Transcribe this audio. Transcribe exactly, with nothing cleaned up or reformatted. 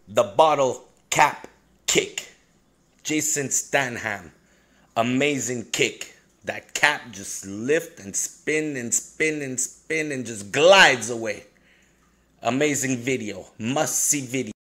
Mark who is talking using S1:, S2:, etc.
S1: The bottle cap kick. Jason Statham. Amazing kick. That cap just lift and spin and spin and spin and just glides away. Amazing video. Must see video.